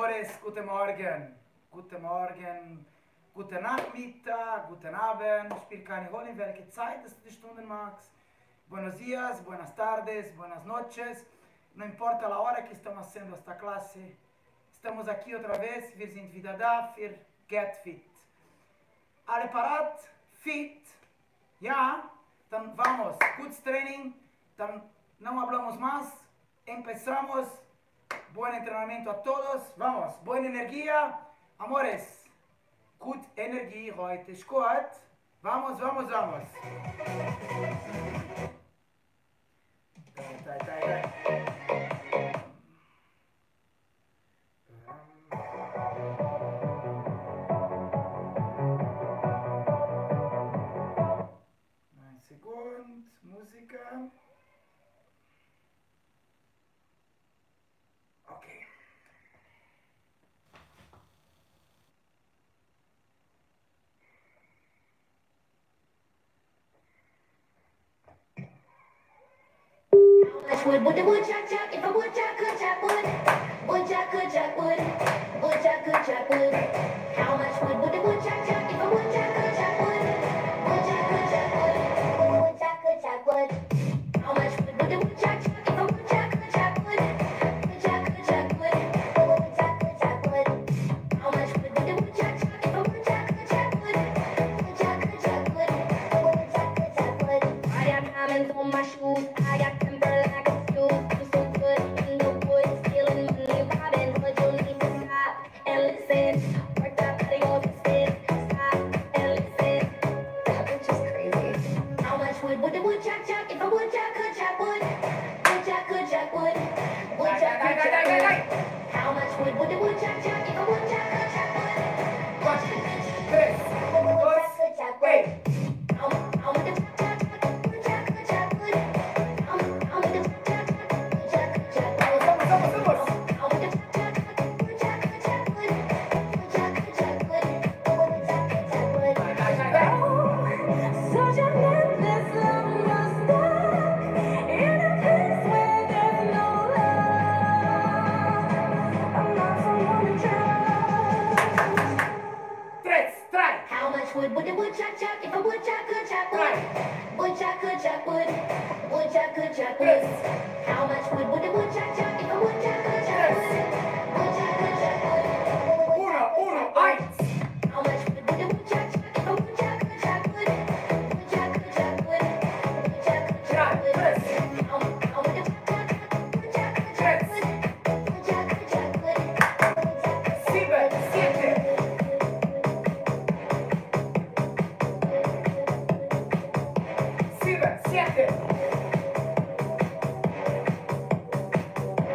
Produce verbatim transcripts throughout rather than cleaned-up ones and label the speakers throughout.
Speaker 1: Amores, guten Morgen. Guten Morgen, guten Nachmittag, guten Abend. Spielt keine Rolle, in welche Zeit du die Stunden magst. Buenos días, buenas tardes, buenas noches. Não importa a hora que estamos haciendo esta clase. Estamos aqui outra vez. Wir sind wieder da für Get Fit. Alle parat? Fit? Ja? Dann vamos. Gutes Training. Dann não hablamos más. Empezamos. Buen entrenamiento a todos. Vamos. Buena energía. Amores. Gut Energie heute ist gut. Vamos, vamos, vamos. Dai, dai, dai. Un segundo. Música. Okay.
Speaker 2: Would would the woodchuck chuck if a woodchuck could chuck wood? Woodchuck could chuck wood. Woodchuck could chuck wood. How much wood would the woodchuck chuck if a woodchuck could chuck wood? Woodchuck could chuck wood. Woodchuck could chuck wood. How much wood would the woodchuck chuck if a woodchuck could chuck wood? Woodchuck could chuck wood. Woodchuck could chuck wood. How much wood would the woodchuck chuck if a woodchuck could chuck wood? Woodchuck could chuck wood. Woodchuck could chuck wood. I got diamonds on my shoes. I got temper like a fuse. I'm so good in the woods, stealing money, robbing, but you need to stop and listen. Work that body on the spin. Stop and listen. That bitch is crazy. How much wood would the woodchuck chuck if a woodchuck could chuck wood? Woodchuck could chuck wood. Woodchuck could chuck wood. How much wood would the woodchuck chuck if a woodchuck could chuck wood? Woodchuck could chuck wood. Woodchuck could chuck wood. How how would the woodchuck chuck if a woodchuck could chuck wood? How how would the woodchuck chuck if a woodchuck could chuck wood? How would the woodchuck chuck if a woodchuck could chuck wood? Woodchuck could chuck wood. Woodchuck could chuck wood. Such a endless lumber stuck in a place where there's no love. I'm not someone to trust.
Speaker 1: Tres, try.
Speaker 2: How much wood would the woodchuck chuck if a woodchuck could chuck wood? Woodchuck could chuck wood. Woodchuck could chuck wood. How much wood would the woodchuck chuck if a woodchuck could chuck wood? Woodchuck could chuck wood.
Speaker 1: Uno, uno, eins.
Speaker 2: How much wood would the woodchuck chuck if a woodchuck could chuck wood? Woodchuck could chuck wood. Woodchuck could chuck wood. How how would the woodchuck chuck if a woodchuck could chuck wood? Woodchuck could chuck wood.
Speaker 1: Sieben, siete. Sieben, siete.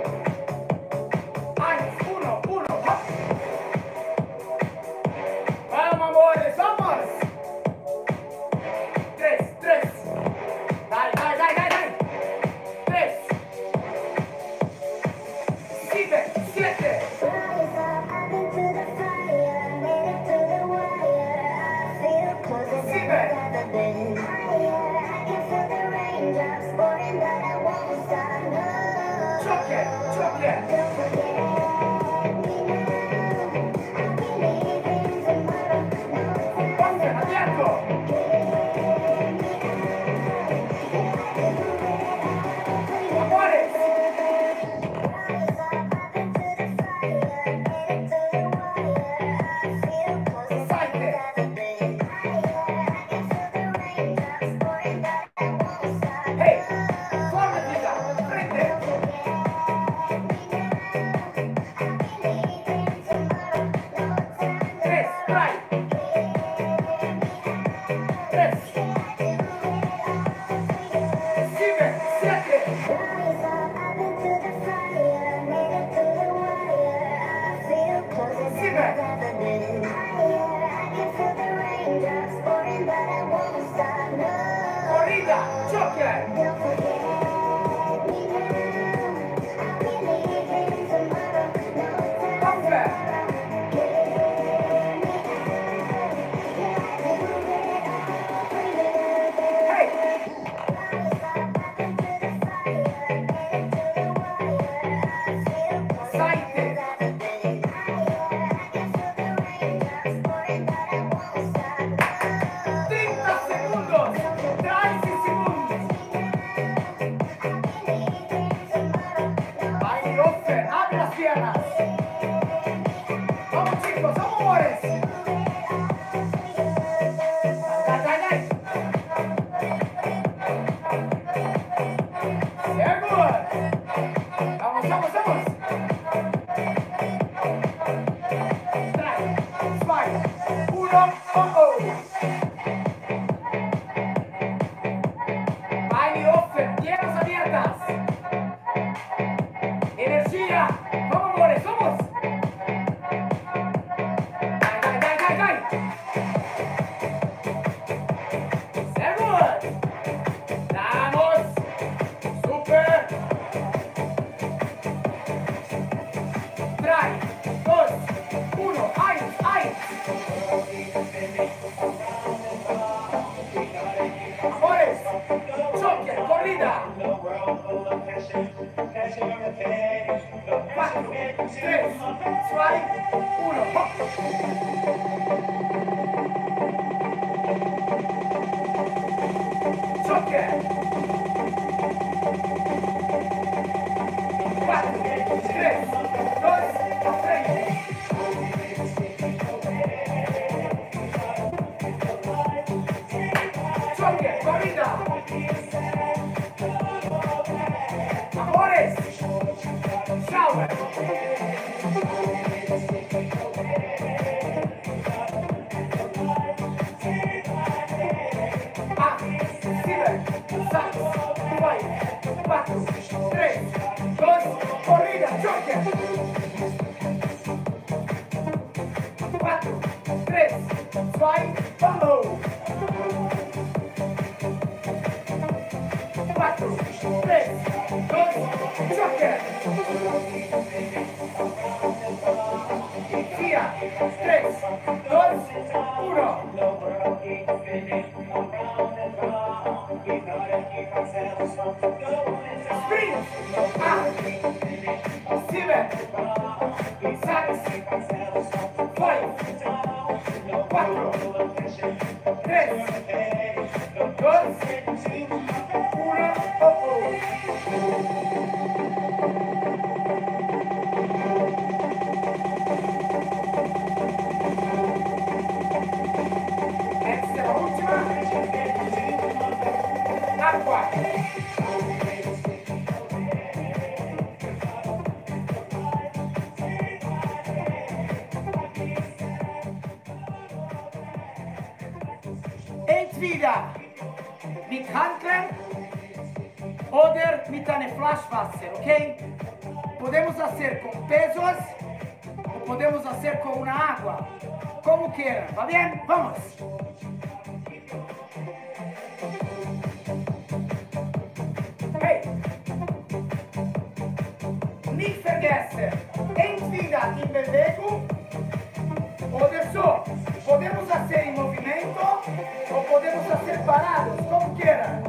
Speaker 1: uno, hop. Choque. Cuatro, tres, dos, a frente. Choque, corrida. Amores. Shower. Quatro, três, dois, corrida, choque. Quatro, três, vai, follow. Quatro, três, dois, choque. Via, três, dois, uno. Sprint! Ah! Seven! Six! Five! Quatro! Tres! Dos! Uno! Oh oh! Esta è la ultima! Acqua! Entweder mit Handcreme oder mit einem Flaschwasser, ¿ok? Podemos hacer con pesos o podemos hacer con una agua, como quieran, ¿va bien? Vamos. Hey, nicht vergessen, entweder in Bewegung oder so. Podemos hacer en movimiento o podemos hacer parados, como quieran.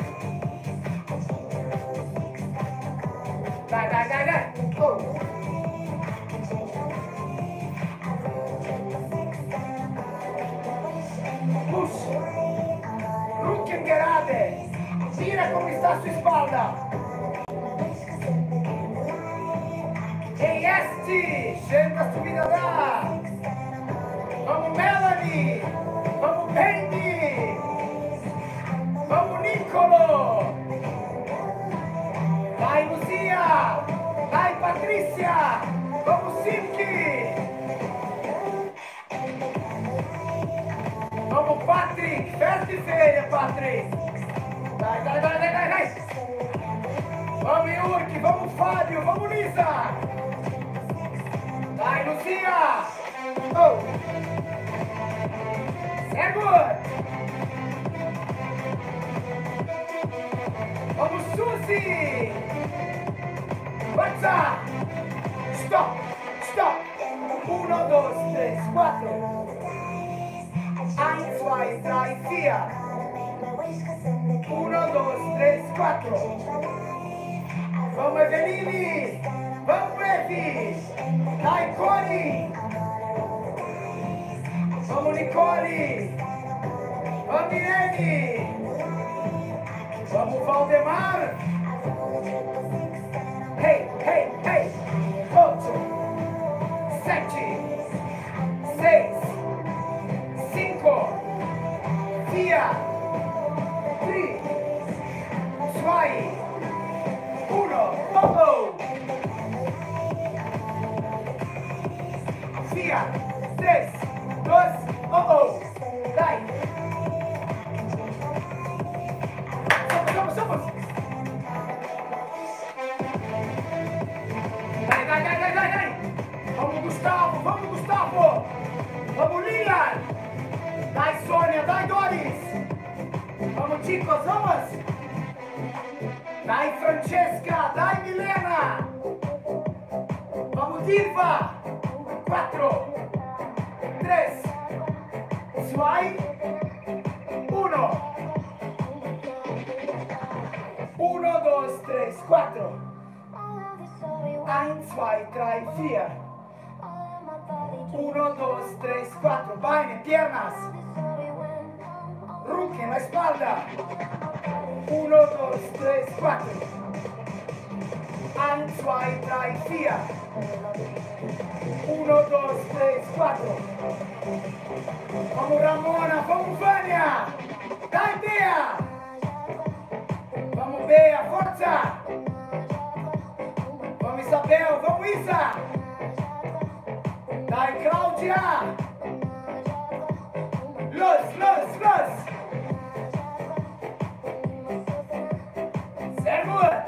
Speaker 1: Dai, dai, dai, dai. Oh. Push. Rücken gerade. Mira cómo está su espalda. Hey, Esti, senta su vida da. Vamos, Melanie! Vamos, Penny! Vamos, Nicolo! Dai, Lucia! Dai, Patricia! Vamos, Silky! Vamos, Patrick! Festa e feia, Patrick! Dai, dai, dai, dai, dai, dai! Vamos, Yurki! Vamos, Fábio! Vamos, Lisa! Dai, Lucia! Oh! Sehr gut! Vamos, Susi! Forza! Stop! Stop! Uno, dos, tres, cuatro! Ein, zwei, drei, vier! Uno, dos, tres, cuatro! Vamos, Evelini! Vamos, Evi! Dai, Cori! Vamos, Nicole! Vamos, Irene! Vamos, Valdemar! Hey, hey, hey! Oito, sete, seis, cinco, vier, três, dois, uno, oh, vier, três, dois, oh, oh, dai! Somos, somos, somos! Dai, dai, dai, dai, dai, dai! Vamos, Gustavo, vamos, Gustavo! Vamos, Lilian! Dai, Sônia, dai, Doris! Vamos, chicos, vamos! Dai, Francesca, dai, Milena! Vamos, Dilva! Quattro, tres, zwei, uno. Uno, dos, tres, cuatro. Ein, zwei, drei, vier. Uno, dos, tres, cuatro. Vaina, piernas. Ruque en la espalda. Uno, dos, tres, cuatro. Eins, zwei, drei, vier. Uno, dos, tres, cuatro. Vamos Ramona, vamos Vânia. Dai Bea. Vamos Bea, forza. Vamos Isabel, vamos Isa. Dai Cláudia. Los, los, los. Sehr gut.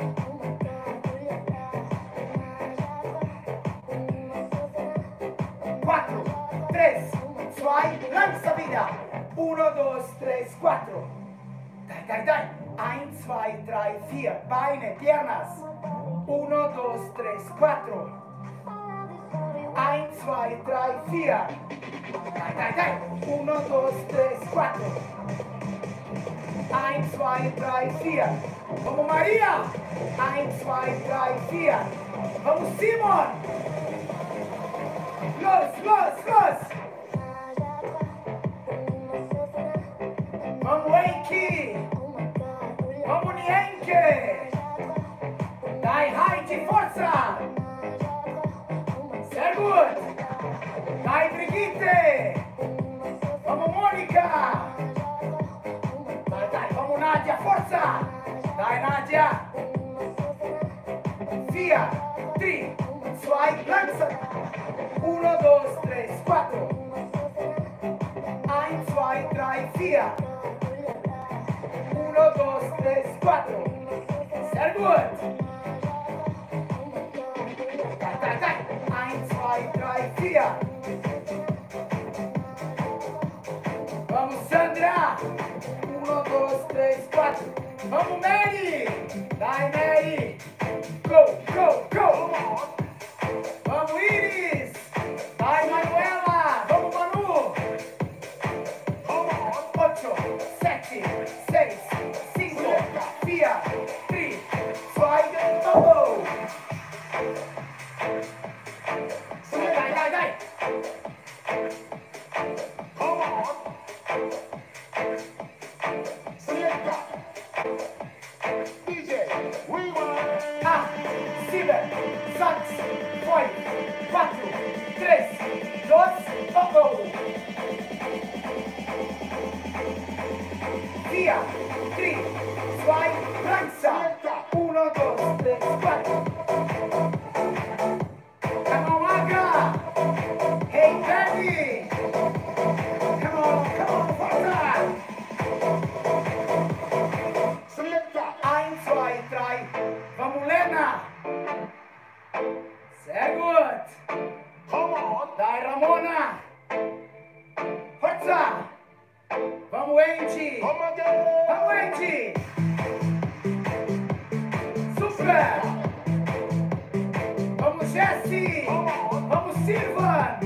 Speaker 1: Cuatro, tres, zwei, lanza vida. Uno, dos, tres, cuatro. Dai, dai, dai. Eins, zwei, drei, vier. Beine, piernas. Uno, dos, tres, cuatro. Eins, zwei, drei, vier. Dai, dai, dai. Uno, dos, tres, cuatro. Eins, zwei, drei, vier. Vamos Maria. Eins, zwei, drei, vier. Vamos Simon. Los, los, los. Vamos Enki. Vamos Nienke. Dai Heidi, forza. Sehr gut. Dai Brigitte. Vamos Monica. Dai, dai, vamos Nadia, forza. Dai Nadia. Vier, drei, zwei, langsam. Uno, dos, tres, cuatro. Eins, zwei, drei, vier. Uno, dos, tres, cuatro. Sehr gut. Dai, dai, dai. Eins, zwei, drei, vier. Vamos Sandra. Uno, dos, tres, cuatro. Vamos Mary. Dai Mary. Go, go, go. Vamos Iris. Dai Manuela. Vamos Manu. Ocho, sete, seis, cinco, vier, drei, zwei, go. Dai, dai, dai. Come on. D J, rewind. Ah, sieben, sechs, fünf, quatro, tres, dos, oh oh. Vier, drei, zwei, langsam. Uno, dos, tres, cuatro. Come on, Aga. Hey, Betty. Come on, come on, forza. Eins, zwei, drei. Vamos, Lena. Sehr gut. Come on. Dai, Ramona. Forza. Vamos, Angie. Vamos, Angie. Super. Vamos, Jessie. Vamos, Silvan.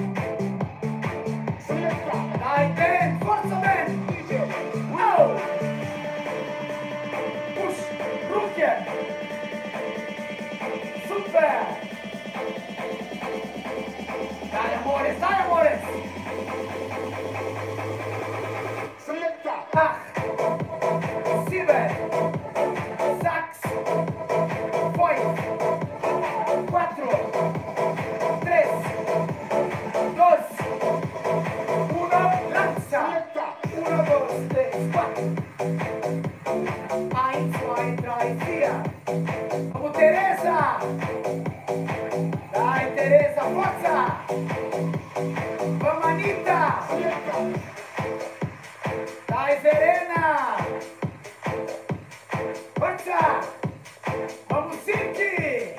Speaker 1: Dai, Ben. Forza, Ben. Oh. Push. Ruke. Super. Dai, amores. Dai, amores. Acht, sieben, sechs, fünf, cuatro, tres, dos, uno, lanza. Uno, dos, tres, cuatro. Eins, zwei, drei, vier. Vamos, Teresa. Dai, Teresa, forza. Vamos, Anita. Dai, Verena. Forza. Vamos, Silky.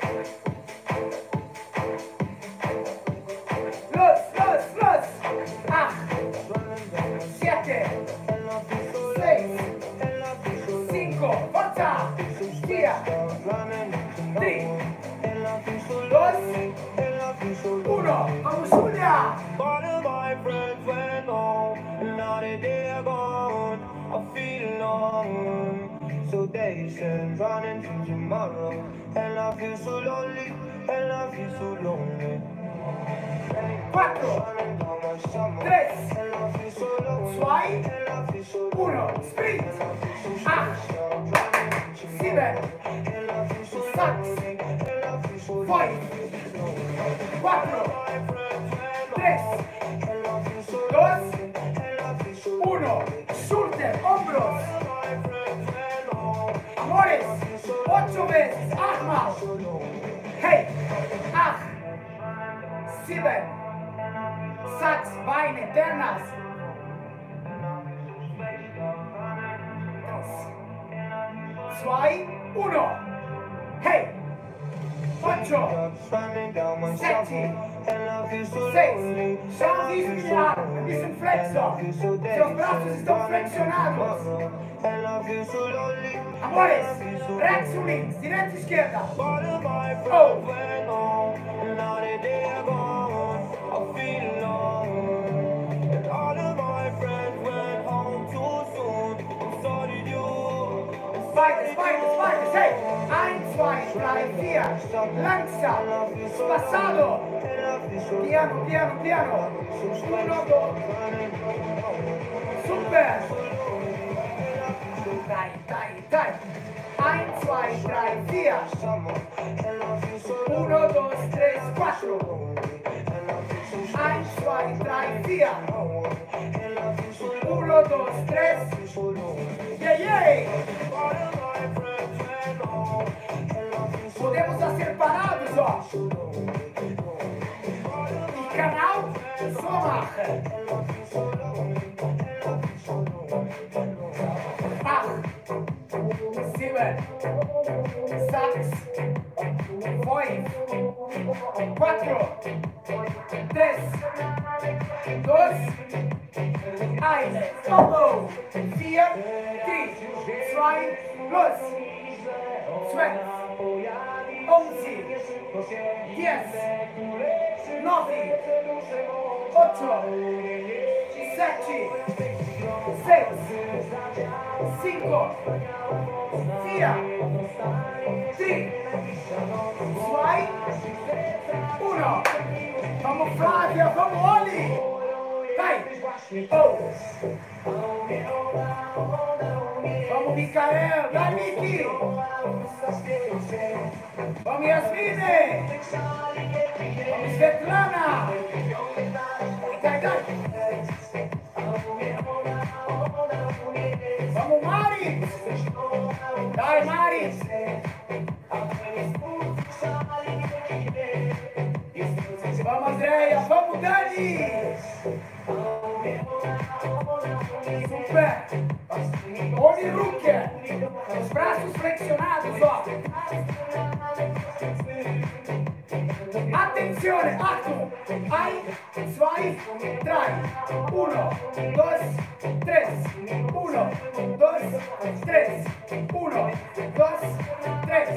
Speaker 1: Los, los, los. Acht, siete, seis, cinco. Forza. Vier, drei, dos, uno. Vamos, Julia.
Speaker 3: All of my friends went home, and now that they're gone, I feel alone. So they said running to tomorrow, and I feel so lonely, and I feel so lonely.
Speaker 1: cuatro, tres, zwei, uno, sprint, acht, sieben, sechs, fünf, cuatro, tres, dos, uno, Schulter, hombros, amores, ocho veces, achtmal, hey, acht, sieben, sechs, Beine, Piernas, zwei, uno, hey, ocho, sete, seis, schauen Sie es mir an, ein bisschen Flexor, seus braços estão flexionados, amores, rex e links, direita e esquerda, oh, Spiders, spiders, spiders, hey! Eins, zwei, drei, vier. Langsam. Spassado. Piano, piano, piano. Uno, dos. Super. Dai, dai, dai. Eins, zwei, drei, vier. Uno, dos, tres, cuatro. Eins, zwei, drei, vier. Uno, dos, tres. Yeah, yeah. Podemos ser parados, ó. E canal Somacher. Acht, sieben, sechs, fünf, quatro, tres, dos, eins. Oh, vier, drei, zwei, los. zwölf, onze, diez, nove, ocho, sete, seis, cinco, vier, três, dois, um. Vamos, Flávia, vamos, Oli! Vai! Oh! Vamos, Micael! Vai, Miki! Vamos, Yasmine! Vamos, Svetlana! Dai, dai! Vamos, Maris! Dai, Maris! Vamos, Andrea! Vamos, Dani! Super! Oni Rucker! Os braços flexionados, ó! Attenzione! Achtung! Eins, zwei, drei! Uno, dos, tres! Uno, dos, tres! Uno, dos, tres!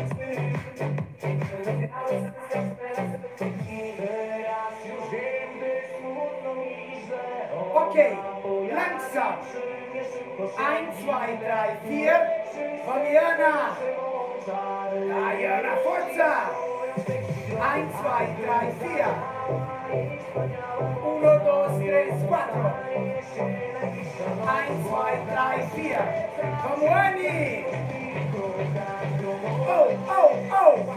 Speaker 1: Ok, langsam! Eins, zwei, drei, vier! Fabiana! Diana, forza! Eins, zwei, drei, vier! Uno, dos, tres, cuatro! Eins, zwei, drei, vier! Vamos, Annie! Oh, oh, oh!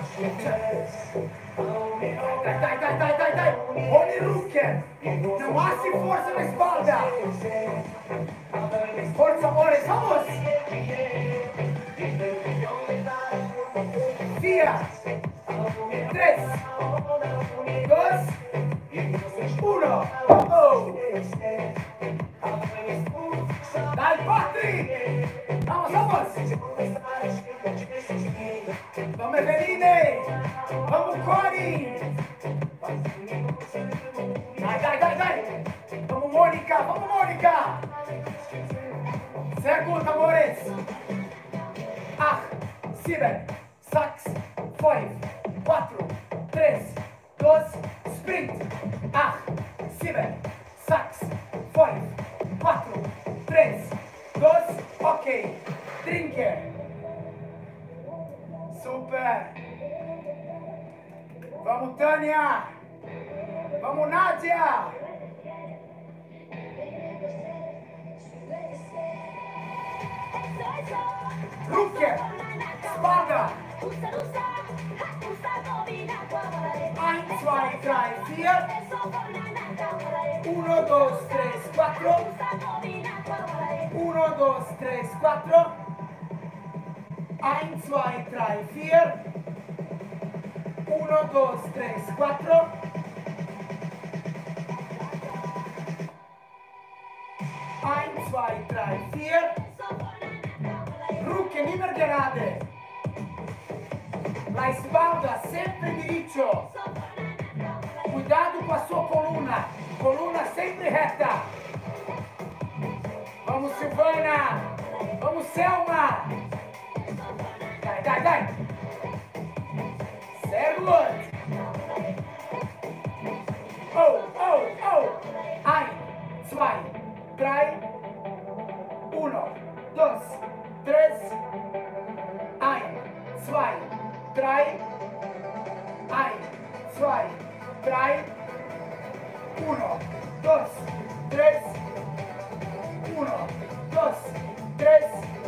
Speaker 1: Dai, dai, dai, dai, dai, dai! Oni Rucker! Não há se força na espalda! Forza, amores, vamos! Vier! Três! Dois! Uno! Oh! Dai, Patrick! Vamos, vamos! Vamos, Eveline! Vamos, Corin! Dai, dai, dai, dai! Vamos, Mônica! Vamos, Mônica! Sehr gut, amores! Acht, sieben, sechs, fünf, quatro, tres, dos, sprint! Acht, sieben, sechs, fünf, quatro, tres, dos, ok! Trinke! Super! Vamos, Tânia! Vamos, Nadia! Rucke! Spada! eins, zwei, drei, vier. uno, dos, tres, cuatro. uno, dos, tres, cuatro. eins, zwei, drei, vier. uno, dos, tres, cuatro. eins, zwei, drei, vier. Rucche, immer gerade. La spalda sempre diritto. Cuidado com a sua coluna. Coluna sempre reta. Vamos, Silvana. Vamos, Selma. Dai, dai, dai. Sehr gut. Oh, oh, oh. eins, zwei, drei. uno, dos, tres. eins, zwei, drei. eins, zwei, drei. uno, dos, tres. uno, dos, tres.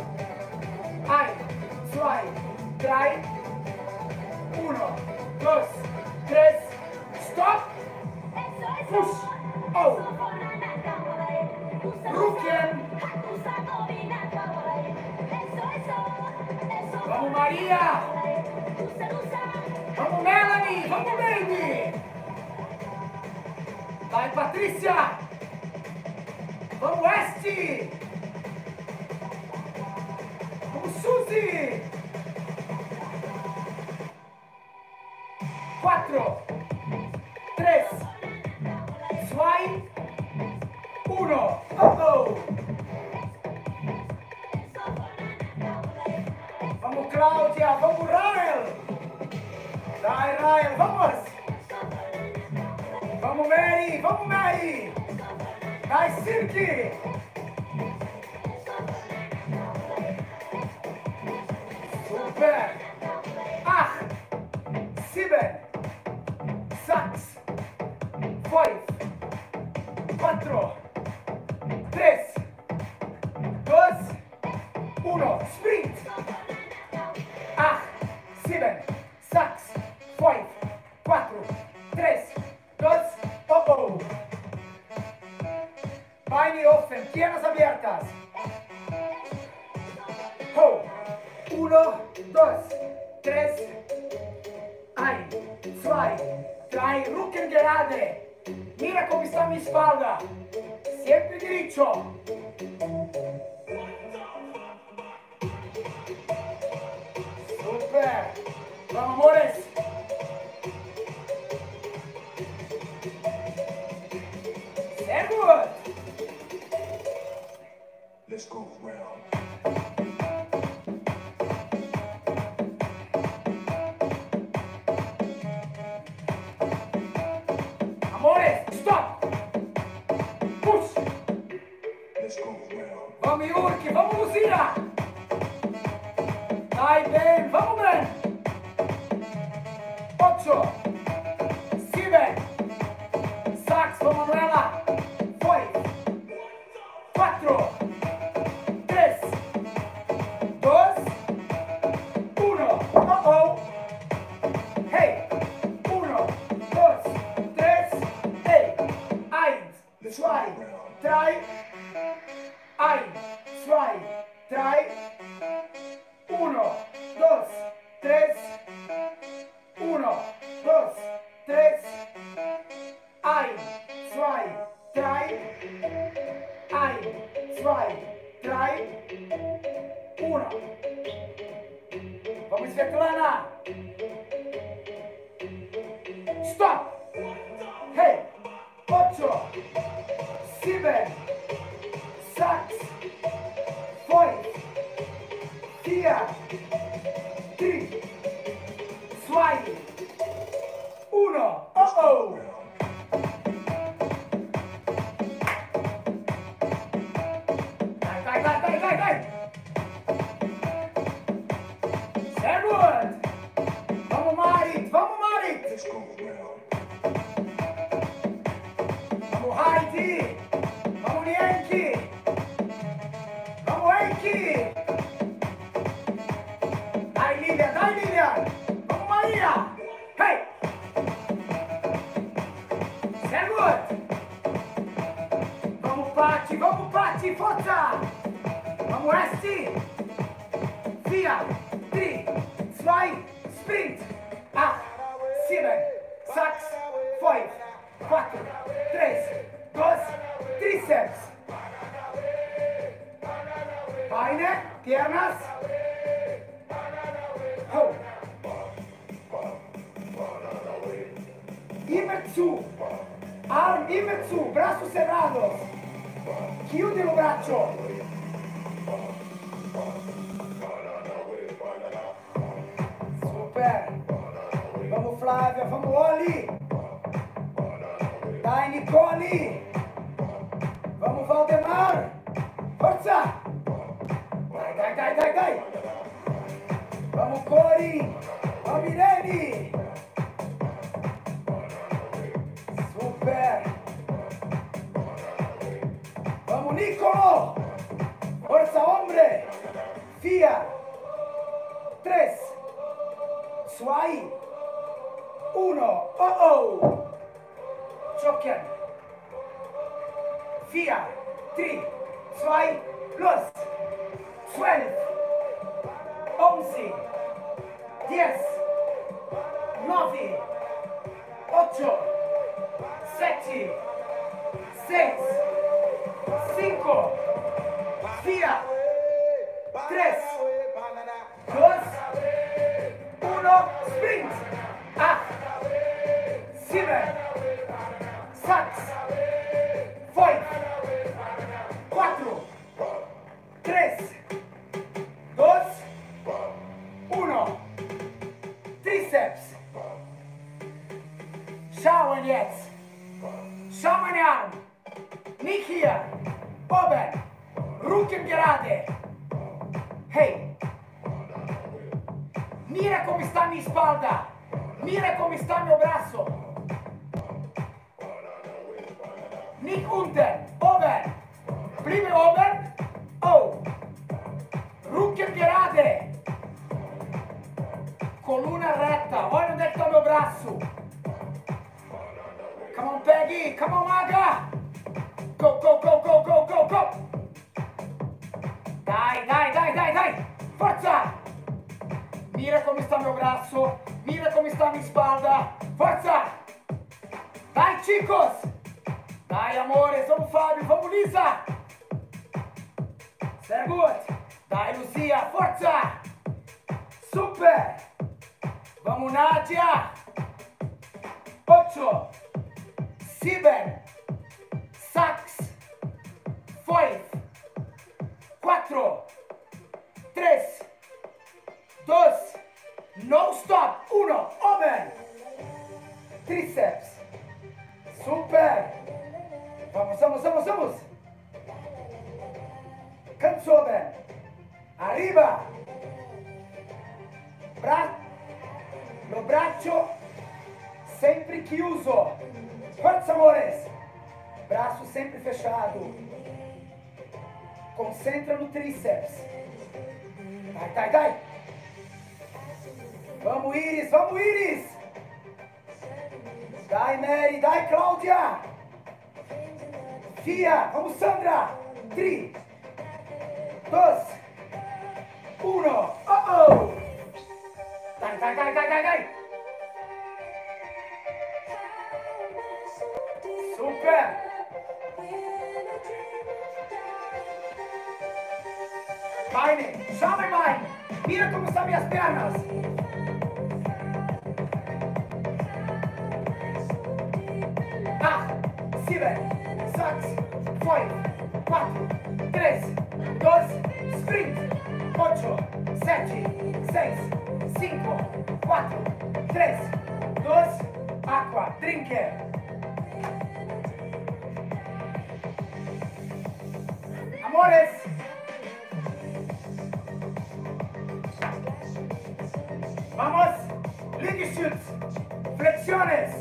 Speaker 1: eins, zwei, drei. uno, dos, tres. Stop. Push. Oh. Rucken. Vamos, Maria. Vamos, Melanie. Vamos, baby. Vai, Patrícia. Vamos, Esti. Vamos, Suzy. Quatro, três, zwei, uno. Oh, oh. Vamos, Cláudia. Vamos, Rael. Dai, Rael. Vamos. Vamos, Mary. Vamos, Mary. Dai, Sirki. Super. Acht, sieben, sechs, fünf, cuatro, tres, dos, uno. Sprint. Acht, sieben, sechs, fünf, cuatro, tres, dos, oh, oh. Beine offen, piernas abiertas. Ho. Uno, dos, tres. eins, zwei, drei. Rücken gerade. Mira como está mi espalda. Siempre derecho. Super. Vamos, amores. Sehr gut.
Speaker 3: Let's go round.
Speaker 1: Amores, stop. Push.
Speaker 3: Let's go round.
Speaker 1: Vamos, Yurki. Vamos, Luzia. Dai, Ben. Vamos, Ben. Ocho. Sieben. Sex. Vamos, Manuela. Cinco. Cuatro. Tres. Dos. Uno. Oh, oh. Hey. Uno. Dos. Tres. Hey. Eins. Zwei. Drei. Eins. Zwei. Drei. Uno. Dos. Tres. Uno. Dos. Tres. Eins. Zwei. Drei. Eins. Zwei. Drei. Uno. Vamos, Svetlana. Stop. Hey. Ocho. Sieben. Sechs. Fünf. Vier. Drei. Zwei. Uno. Oh, oh. Dai, dai, dai, dai, dai, dai. Sehr gut. Vamos, Marit. Vamos, Marit.
Speaker 3: Let's go round.
Speaker 1: vamos Patti, forza! Vamos Esti! vier, drei, zwei, Sprint! acht, sieben, sechs, fünf, vier, tres, dos, Triceps! Beine, piernas! Ho! Immer zu! Arm immer zu, brazos cerrados! Chiudi lo braccio! Super! Vamos Flávia, vamos Oli! Dai Nicole! Vamos Valdemar! Forza! Dai, dai, dai, dai, dai! Vamos Cori! Vamos Irene! Super! Vamos Nicolo! Forza hombre! vier, tres, zwei, uno, oh oh! Schocken! vier, drei, zwei, los! zwölf, once, diez, nove, ocho, sete, seis, cinco, vier, tres, dos, uno, Sprint! acht, sieben, sechs, fünf, cuatro, tres, dos, uno, Triceps! Schauen jetzt! Schau meine Arme! Nicht hier! Oben! Rücken gerade! Hey! Mira come sta mia spalla! Mira come sta il mio braccio! Nicht unten! Oben! Prima oben! Oh! Rücken gerade! Colonna retta! Olha onde é que tá o meu braço! Come on Peggy! Come on Maga! Go, go, go, go, go, go, go! Dai, dai, dai, dai, dai! Forza! Mira come sta il mio braccio! Mira come sta mia spalla! Forza! Dai chicos! Dai amore, sono Fabio, vamos Lisa! Sehr gut! Dai Lucia, forza! Super! Vamos Nadia! ocho, sieben, sechs, fünf, cuatro, tres, dos, no stop, uno, oben! Triceps! Super! Vamos, vamos, vamos, vamos! Ganz oben! Arriba! Bra lo braccio sempre chiuso! Forza amores! Braço sempre fechado! Concentra no tríceps! Dai, dai, dai! Vamos Iris, vamos Iris! Dai Mary, dai Cláudia! Via, vamos Sandra! três, dois, um, oh oh! Dai, dai, dai, dai, dai, dai! Super! Beine, schau mal mein! Mira como están minhas pernas! acht, sieben, sechs, fünf, cuatro, tres, dos, Sprint! ocho, sete, seis, cinco, cuatro, tres, dos, Aqua, Drinker! Amores! Vamos! Liegestütz! Flexiones!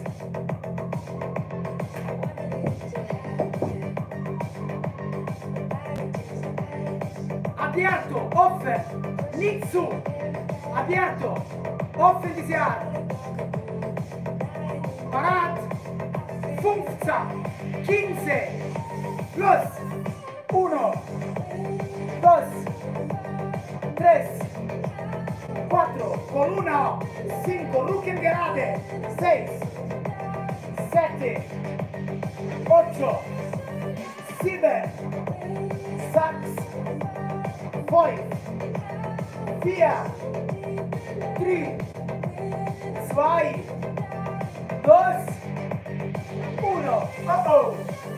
Speaker 1: Abierto, offen, nicht zu. Abierto, offen diese Arme. Parat, fünfzehn, quince, los. columna, cinco, Rücken gerade, seis, siete, ocho, sieben, sechs, fünf, vier, drei, zwei, dos, uno, oh oh,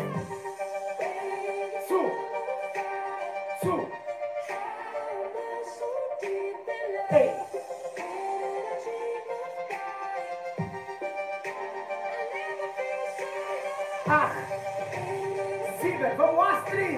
Speaker 1: zu, zu, hey. Acht, sieben, vamos Astrid.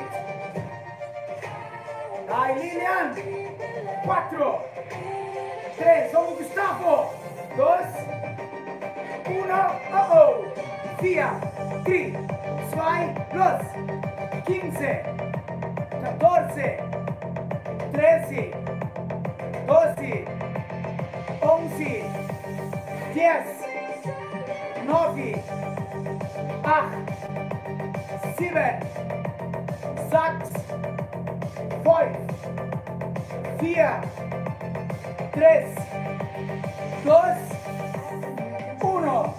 Speaker 1: Dai Lilian. Cuatro, tres, vamos Gustavo. Dos, uno, oh oh. Vier, drei, zwei, los. Quince, catorce, trece, doce, once, diez, nove, acht, sieben, sechs, fünf, vier, tres, dos, uno.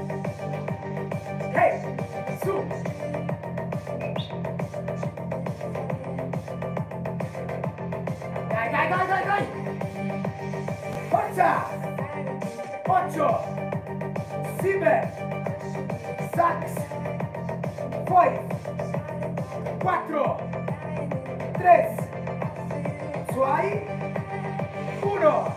Speaker 1: Hey, su. Dai, dai, dai, dai, dai. Forza. Ocho, sieben, seis, cinco, cuatro, tres, dos, uno.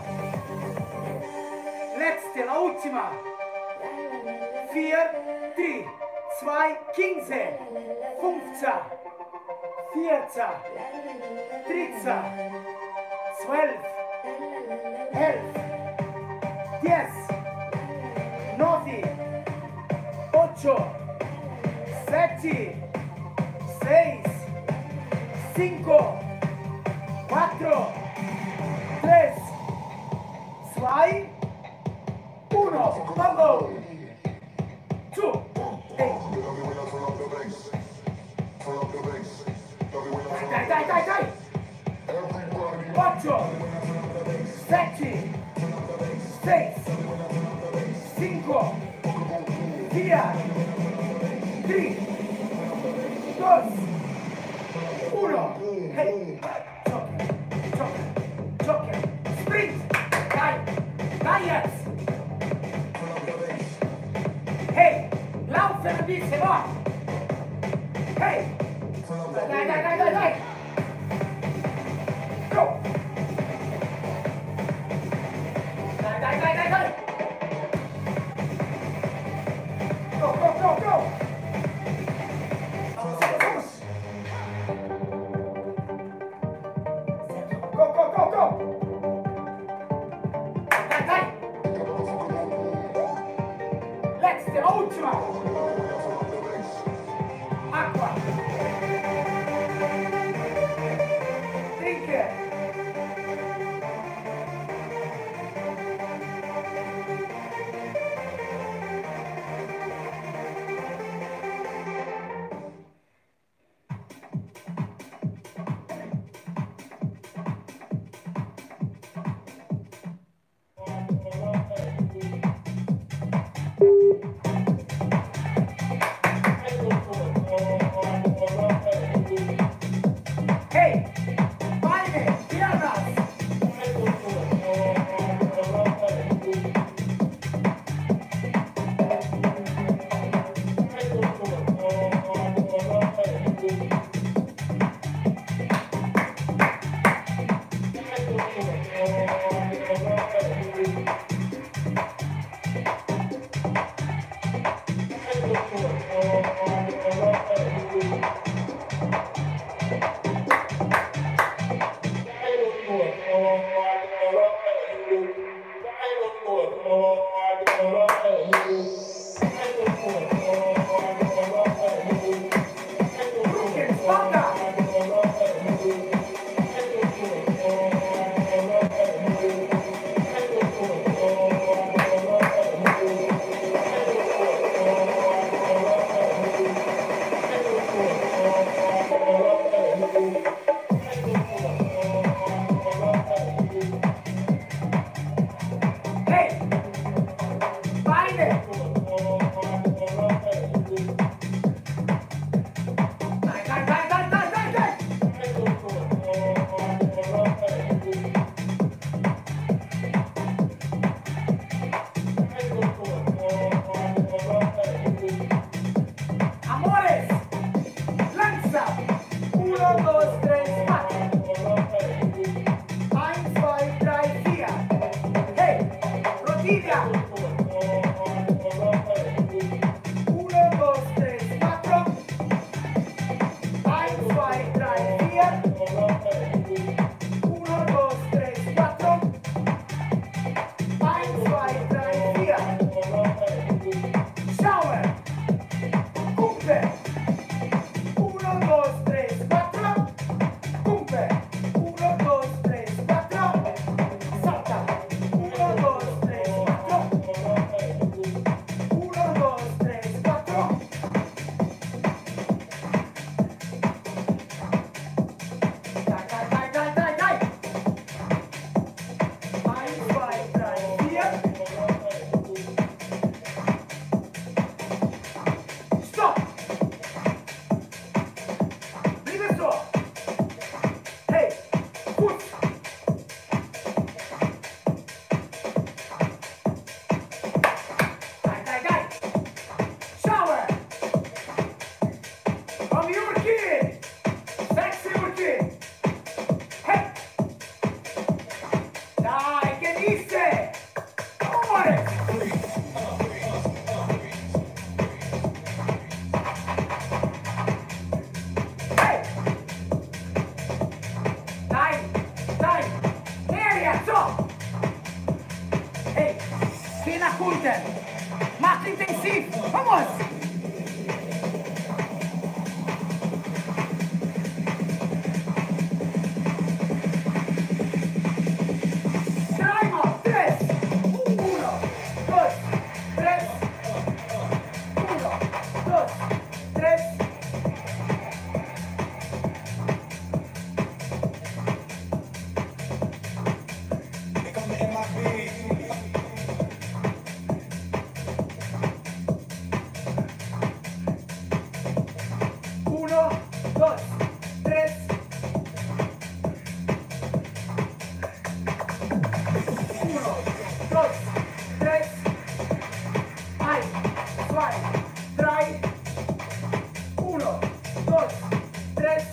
Speaker 1: Letzte, la ultima. Vier, drei, zwei, quince, fünfzehn, vierzehn, dreizehn, zwölf, elf, diez, nueve, ocho, siete, seis, cinco, cuatro, tres, dos, uno. Vamos. Two, eight. Dai, dai, dai, dai. Ocho, sete, seis, cinco, vier, tres, dos, uno. Hey, Joker, Joker, Joker, sprint. Dai, dai jetzt. Hey, laufen ein bisschen, wa? Hey, dai, dai, dai, dai, dai. Go. Dai, dai, dai, dai, dai. Go, go, go, go. Vamos, vamos. Go, go, go, go. Dai, dai. Letzte, la ultima. Acqua. Trinke. Hey, Beine, piernas. Rücken, Spanner. Uno, dos, tres, cuatro. Eins, zwei, drei, vier. Hey, rodilla. Uno, dos, tres, cuatro. Eins, zwei, drei, vier. Uno, dos, tres, cuatro. Eins, zwei, drei, vier. Shower. Cumpe. Uno, dos, tres, cuatro. Cumpe. Uno, dos, tres, cuatro. Salta. Uno, dos, tres, cuatro. Uno, dos, tres, cuatro. Dai, dai, dai, dai, dai, dai. Eins, zwei, drei, vier. Stop. Bliebe so. Hey, gut. Dai, dai, dai. Shower. From your kid. Sexy your kid. Hey. Dai, che disse? Amore. Hey. Dai, dai. Aria, so. Hey. Fina Kunten. Mach intensiv. Vamos. Dreimal. Tres. Uno, dos, tres. Uno, dos, tres. Uno, dos, tres. Uno, dos, tres. Eins, zwei, drei. Uno, dos, tres.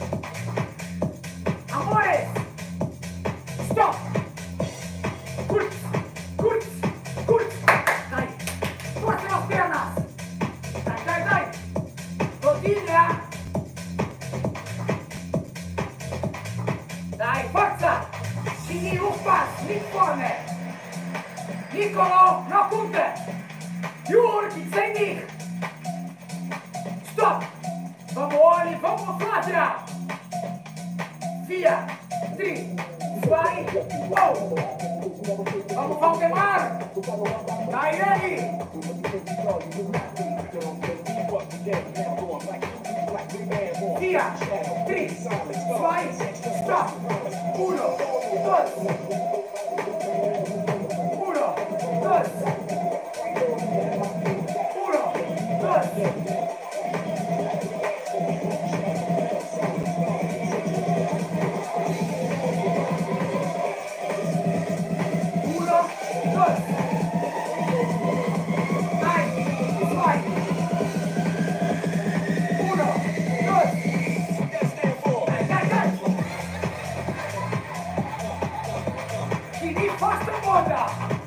Speaker 1: Amores. Stop. Kurz, kurz, kurz. Dai. Fuerte las piernas. Dai, dai, dai. Rodilla. Dai, forza. Sini ufas, nicht vorne. Nicolo, no punte. Jurg, ich seh dich. Stop. Vamos, Oli, vamos, Flavia. Vier, drei, zwei, oh. Vamos, Valdemar. Dai, ready. Vier, drei, zwei, stop. Uno, dos. Uno, dos. Uno, dos. Uno, dos. Eins, zwei. Uno, dos. Dai, dai, dai. Sini fast moda.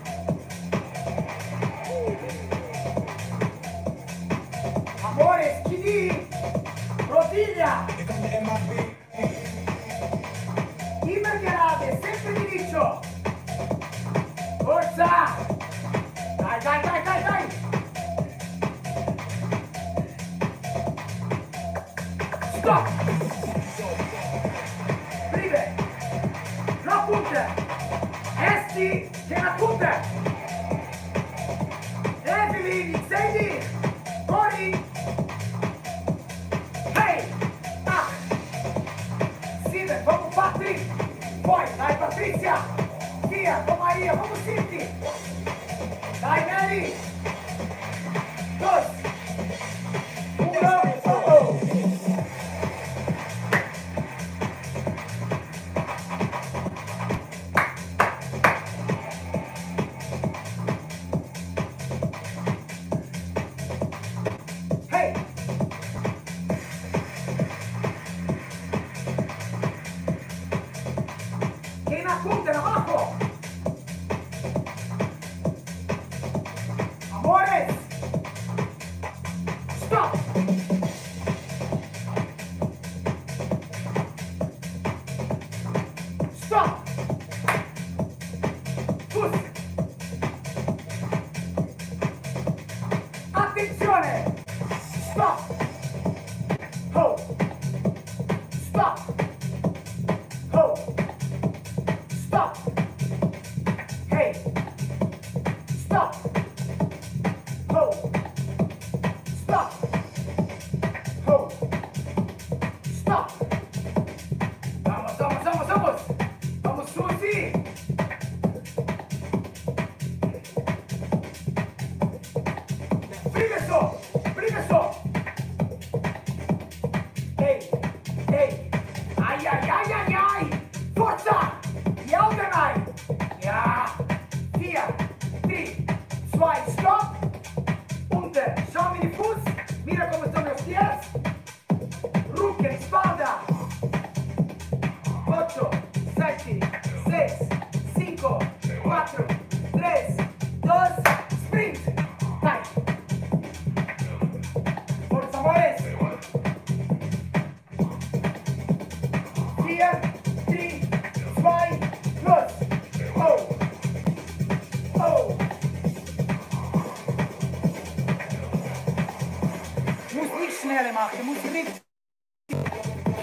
Speaker 1: Amore, skinny. Rodilla. Immer gerade, sempre diritto. Forza. Dai, dai, dai, dai, dai. Stop. Prive. No punte. Esti, che la punte. Evelyn, sei lì. Corri. Hey. Ah. Sieben, vamos Patrick. Poi, dai Patrizia. Via, con Maria, vamos Cinti. Dai Mary. Dos. Uno. Oh.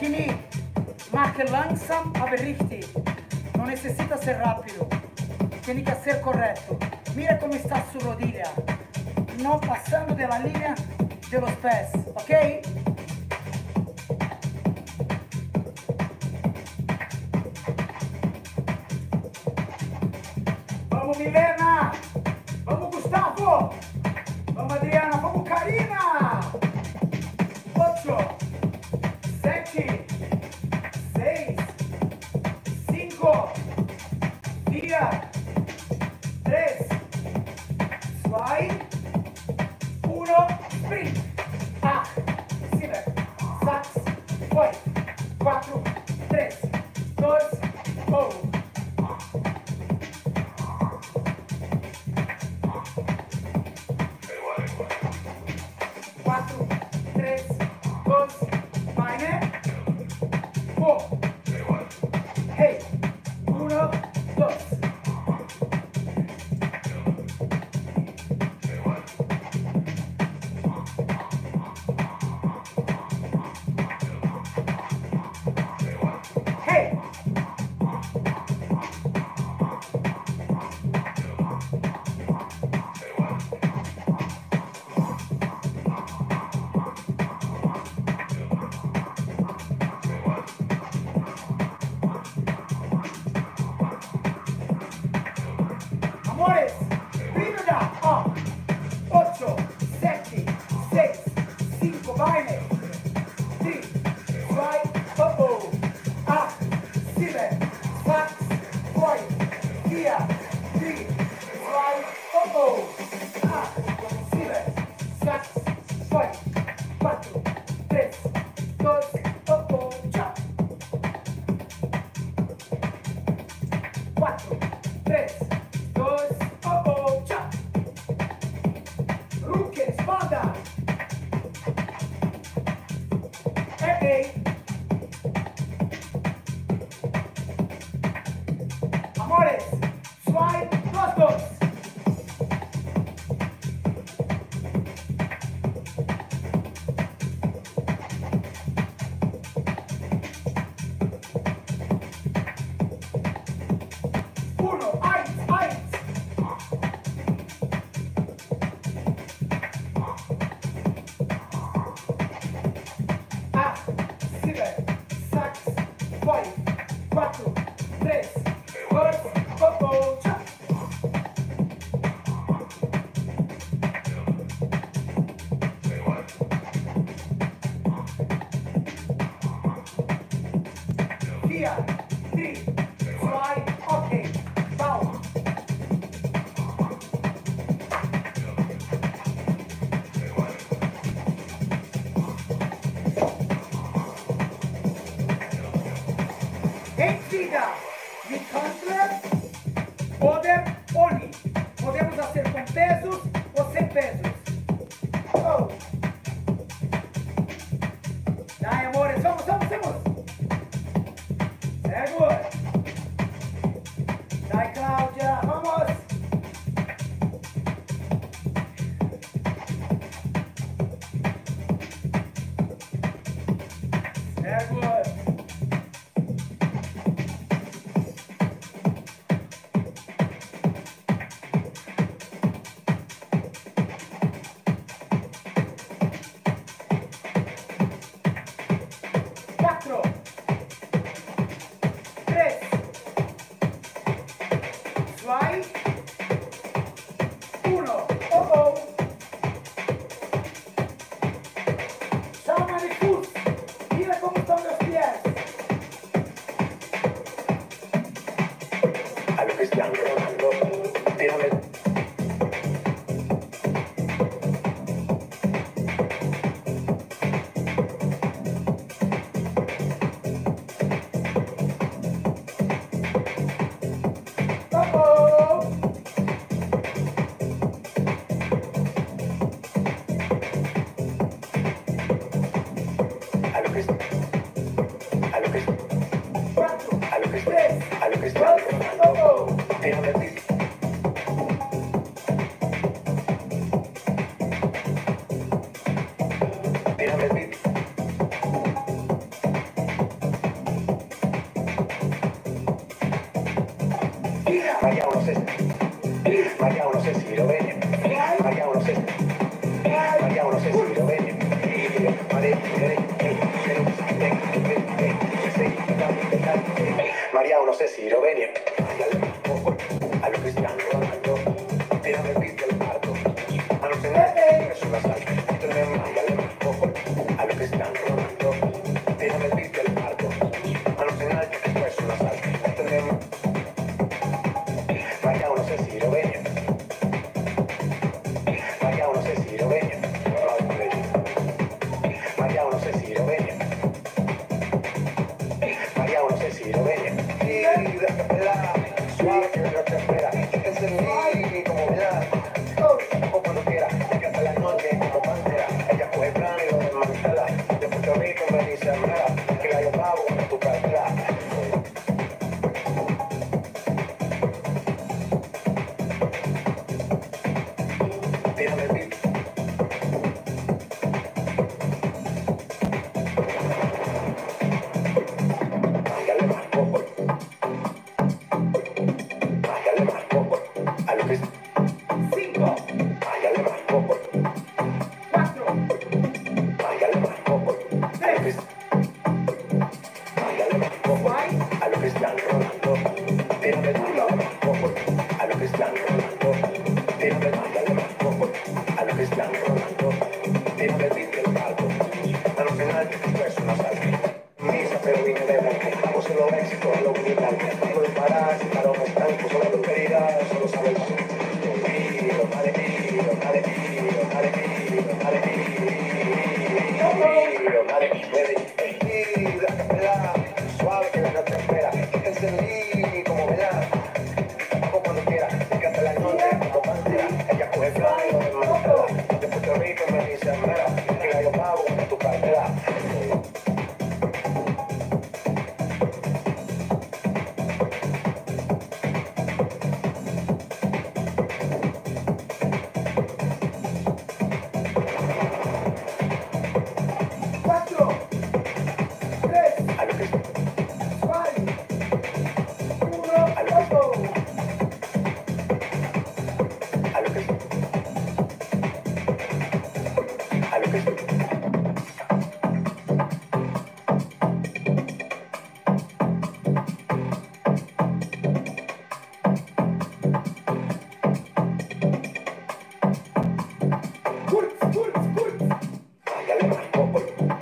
Speaker 1: Definir. Mache langsam, aber richtig. No necesita ser rápido. Tiene que ser correcto. Mira cómo está su rodilla. No pasando de la línea de los pies. ¿Ok? Vamos, Milena. Vamos, Gustavo. Vamos, Adriana. Vamos, Karina. Ocho. Sete. Seis. Cinco. Vier. Tres. Zwei. Uno. Sprint. Acht. Sieben. Sechs. Fünf. Quatro. Tres. Dois. Um. Quatro, três, dois, meine, four, hey, uno, dos. Hey. Amores, prima da, oh, ocho, sete, seis, cinco, beine, three, zwei, oh, oh, acht, sieben, sechs, fünf, vier, three, zwei, oh, oh, acht, sieben, sechs, fünf, quatro, tres, dos, oh, oh, ciao. Quatro, três, dois, oh, oh, ciao. Rucche, spada. Hey, hey. Amores, zwei, dos, dos. Uno, eins, eins. Acht, sieben, sechs, fünf, quatro, três, dois, oh, oh, ciao. Vier, drei, zwei, okay, bau. Entweder mit Handler oder ohne. Podemos hacer con pesos o sin pesos. Oh. Dai, amores, vamos, vamos, vamos. Very good. Dai, Claudia, vamos. Very good. Quatro, três, zwei, uno, oh, oh. Chama de fuß. Mira cómo están los pies.
Speaker 3: A lo que están rodando, déjame.
Speaker 1: Oh, oh.
Speaker 3: A lo que a lo que
Speaker 1: Quatro,
Speaker 3: a lo que
Speaker 1: três,
Speaker 3: a lo que están
Speaker 1: dois, oh,
Speaker 3: rodando,
Speaker 1: oh.
Speaker 3: déjame decir. Déjame decir. sé si María, no sé si lo ven. María, no sé si María, no sé si lo ven. María, no sé si lo ven. A lo Cristiano Ronaldo, tírame el beat del parto. A lo que es una salsa. A lo Cristiano Ronaldo, tírame el beat del parto. A lo final es una salsa. María, no sé si lo ven. María, no sé si lo ven. María, no sé si lo ven. María, no sé si lo ven. Suave que no te espera. Encendí como vela. O cuando quiera. Me canta la noche como pantera. Ella coge plan y lo desmantela. De Puerto Rico me dice mera. Que la yo pago en tu cartera. Tírame el beat. Mándale más poco. Mándale más poco. A lo que es.
Speaker 1: Cinco,
Speaker 3: Mándale más poco.
Speaker 1: cuatro,
Speaker 3: Mándale más poco. A lo que es. Mándale más poco. A lo que Cristiano Ronaldo. Tírame el mándale más poco. A lo Cristiano Ronaldo. Tírame el mándale más poco. A lo Cristiano Ronaldo. Tírame el beat del palco. A lo final tú es una salsa. Misa pero vine de blanco. Puse los éxitos a los militantes. Tengo de parar, si paro no están. Puso la prosperidad, solo sabe el paso. Pío, dale pío, dale pío, dale pío, dale pío, dale pío, la capela, suave que la noche espera. Encendí como vela. Hago cuando quiera, me canta la noche como pantera. Ella coge plan y lo desmantela. De Puerto Rico me dice mera. Que la yo pago en tu cartera.
Speaker 1: cuatro, tres,
Speaker 3: A lo que es.
Speaker 1: dos, uno, ocho.
Speaker 3: A lo que es. A lo que es.
Speaker 1: Kurz, kurz, kurz.
Speaker 3: Mándale más poco.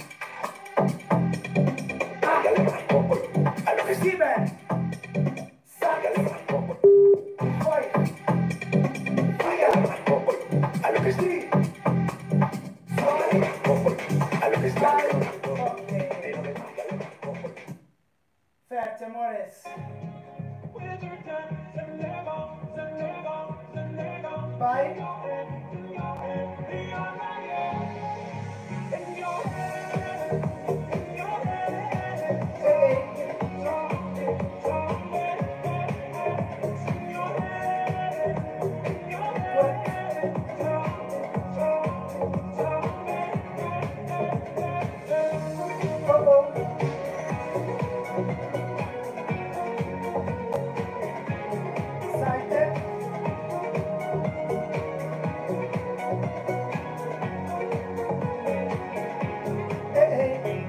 Speaker 3: Mándale más poco. A lo que es.
Speaker 1: Sieben,
Speaker 3: Mándale más poco.
Speaker 1: five,
Speaker 3: Mándale más poco. A lo que es.
Speaker 1: three,
Speaker 3: Mándale más poco. A lo que es.
Speaker 1: five.
Speaker 3: Tírame,
Speaker 1: Okay.
Speaker 3: mándale más poco.
Speaker 1: Ferte, amores. Bye. Hey. Uh-oh. Saite. Hey, hey.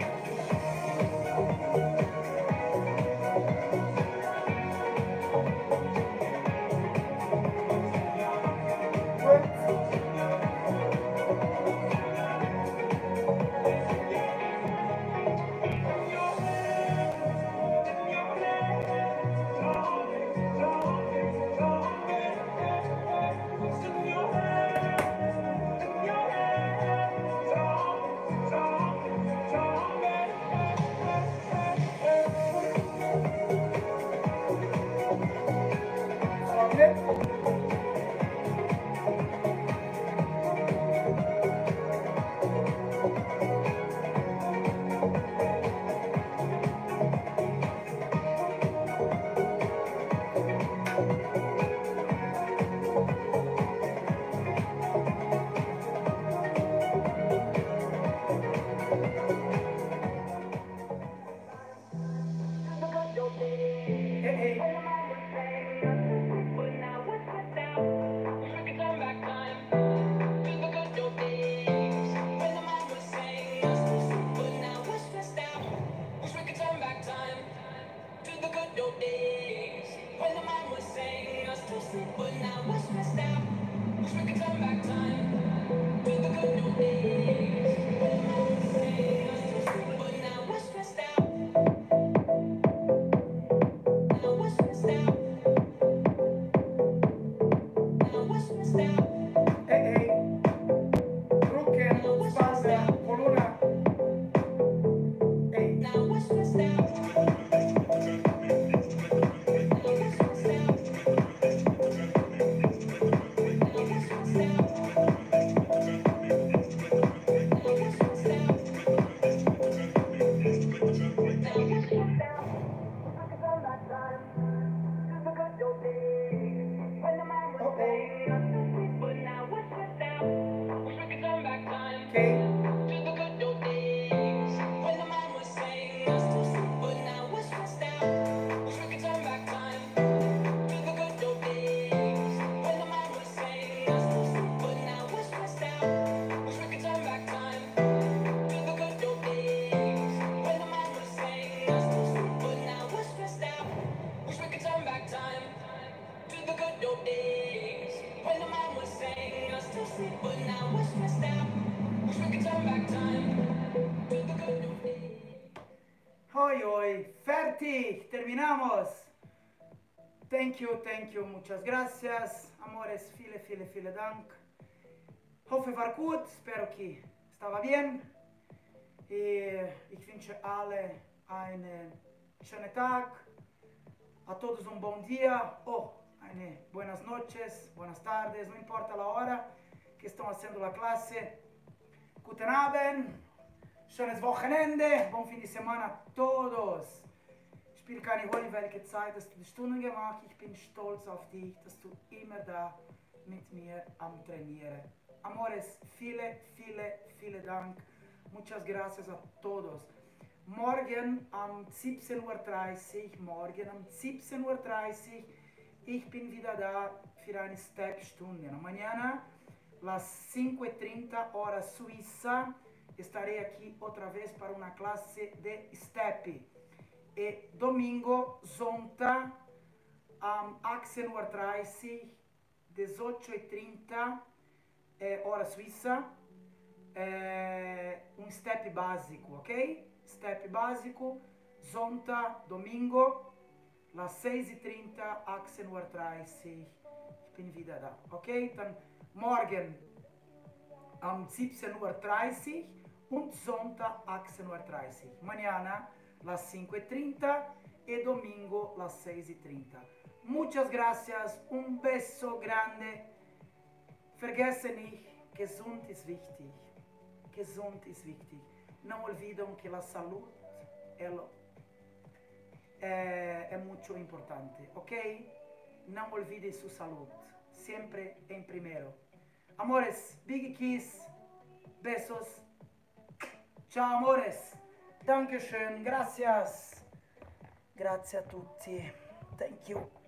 Speaker 1: Hey, hey. Hoy, hoy, fertig, terminamos. Thank you, thank you, muchas gracias. Amores, viele, viele, viele Dank. Hoffe, war gut, spero que estava bien. E ich wünsche alle einen schönen Tag. A todos un buen día. Oh, eine buenas noches, buenas tardes, no importa la hora que estão haciendo la clase. Guten Abend, schönes Wochenende, bom fim de semana a todos. Ich spiele keine Rolle, welche Zeit, dass du die Stunden gemacht hast. Ich bin stolz auf dich, dass du immer da mit mir am Trainieren. Amores, viele, viele, viele Dank. Muchas gracias a todos. Morgen um siebzehn Uhr dreißig, morgen um siebzehn Uhr dreißig, ich bin wieder da für eine Step-Stunde. Mañana, las cinco y treinta hora Suiza, estarei aqui outra vez para uma classe de Step. E domingo, zonta, um achtzehn Uhr dreißig, dezoito e trinta, eh, hora Suíça, eh, um Step básico, ok? Step básico, zonta, domingo, las seis e trinta, achtzehn Uhr dreißig, ich bin wieder da, ok? Dann morgen um siebzehn Uhr dreißig und Sonntag achtzehn Uhr dreißig. Mañana las cinco y treinta y domingo las seis y treinta. Muchas gracias, un beso grande. Vergesse nicht, gesund ist wichtig. Gesund ist wichtig. Não olvidem que a saúde é, é muito importante, ok? Não olvidem sua saúde. Sempre em primeiro. Amores, big kiss, besos. Ciao amores. Dankeschön, gracias. Grazie a tutti. Thank you.